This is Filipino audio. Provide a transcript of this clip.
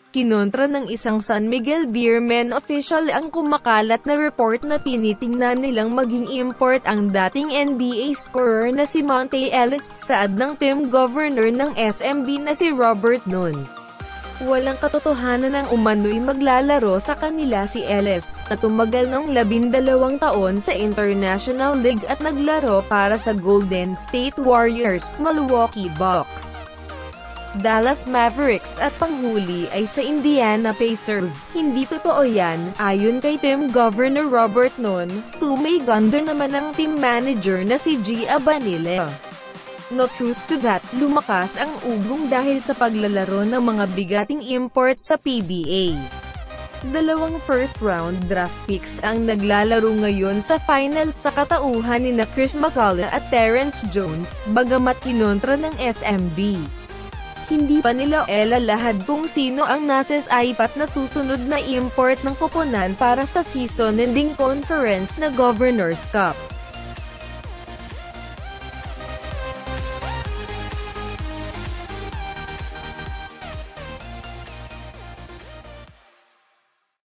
Kinontra ng isang San Miguel Beermen official ang kumakalat na report na tinitingnan nilang maging import ang dating NBA scorer na si Monta Ellis, saad ng team governor ng SMB na si Robert noon. Walang katotohanan ng umano'y maglalaro sa kanila si Ellis, na tumagal ng 12 taon sa International League at naglaro para sa Golden State Warriors, Milwaukee Bucks, Dallas Mavericks at panghuli ay sa Indiana Pacers. Hindi totoo yan, ayon kay team governor Robert noon. Sumay ganda naman ang team manager na si G. Abanilla. No truth to that, lumakas ang ugong dahil sa paglalaro ng mga bigating import sa PBA. 2 first-round draft picks ang naglalaro ngayon sa finals sa katauhan ni Chris McCullough at Terrence Jones, bagamat kinontra ng SMB. Hindi pa nila elalahad kung sino ang nasa iPad na susunod na import ng kukunan para sa season-ending conference na Governor's Cup.